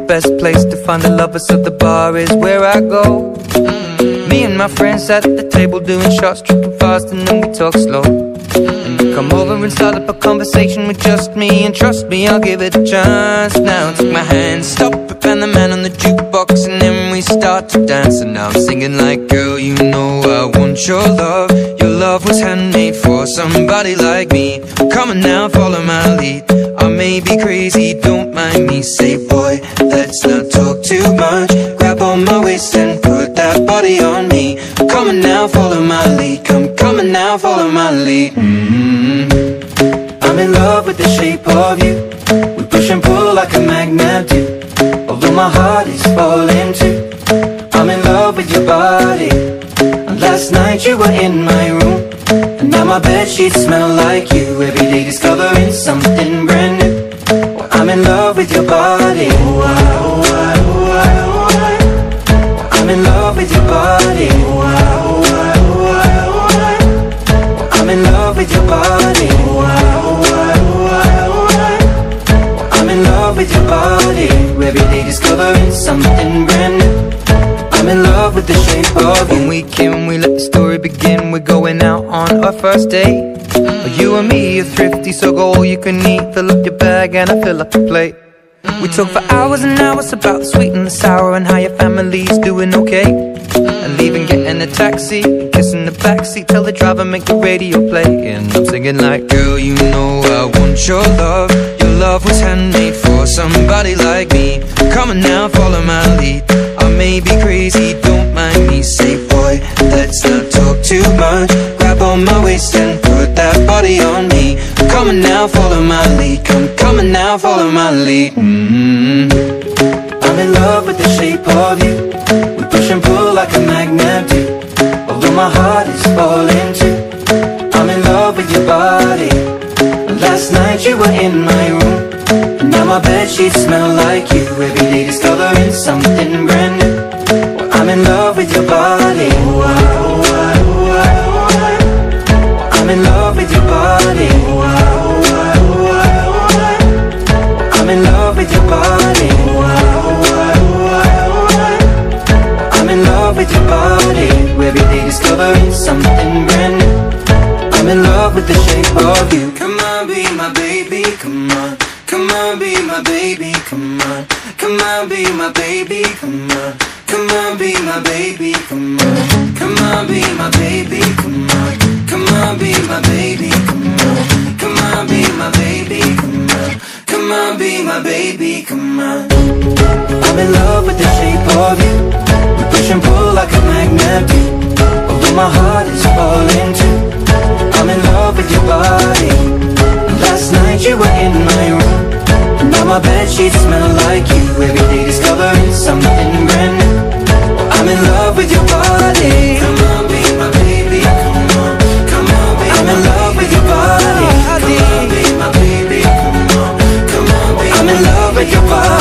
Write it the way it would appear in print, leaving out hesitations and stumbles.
best place to find a lover, so the bar is where I go. Me and my friends at the table doing shots, tripping fast, and then we talk slow. And you come over and start up a conversation with just me, and trust me, I'll give it a chance. Now take my hand, stop it, and the man on the jukebox, and then we start to dance. And now I'm singing like, girl, you know I want your love. Your love was handmade for somebody like me. Come on now, follow my lead. I may be crazy, don't mind me. Say, boy, let's not talk too much. Grab on my waist and put that body on me. Come on now, follow my lead. Come on now, follow my lead. I'm in love with the shape of you. We push and pull like a magnet do. Although my heart is falling too, I'm in love with your body. And last night you were in my room, and now my bedsheets smell like you. Every day discovering something brand new. Well, I'm in love with your body. I'm in love with your body. I'm in love with your body. I'm in love with your body. Every day discovering something brand new. I'm in love with the shape of you. When we came, we let the story begin. We're going out on our first date. You and me are thrifty, so go all you can eat. Fill up your bag and I fill up the plate. We talk for hours and hours about the sweet and the sour, and how your family's doing okay. And leaving, getting a taxi, and kissing the backseat. Tell the driver, make the radio play. And I'm singing like, girl, you know I want your love. Your love was handmade for somebody like me. Come on now, follow my lead. I may be crazy, don't mind me. Say, boy, let's not talk too much. Grab on my waist and put that body on me. Come on now, follow my lead. Come on now, follow my lead. I'm in love with the shape of you. We push and pull like a magnet do. Although my heart is falling too, I'm in love with your body. Last night you were in my room, and now my bedsheets smell like you. Every day discovering something brand new. Well, I'm in love with your body. I'm in love with your body. I'm in love with your body. I'm in love with your body. Every day discovering something brand new. I'm in love with the shape of you. Come on, be my baby, come on. Come on, be my baby, come on. Come on, be my baby, come on. Come on, be my baby, come on. Come on, be my baby, come on. Come on, be my baby, come on. Come on, be my baby, come on. Come on, be my baby, come on. I'm in love with the shape of you. We push and pull like a magnet do. Although my heart is falling too, I'm in love with your body. Last night you were in my room, and now my bedsheets smell like you. Every day discovering something brand new. I'm in love with your body. Come on, be my baby, come on. Come on, be I'm in love with your body. Come on, be my baby, come on. Come on, be I'm in love with your body.